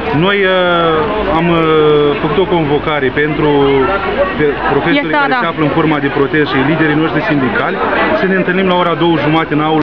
Noi am făcut o convocare pentru profesorii care se află în forma de protest și liderii noștri sindicali să ne întâlnim la ora 2:30 în aula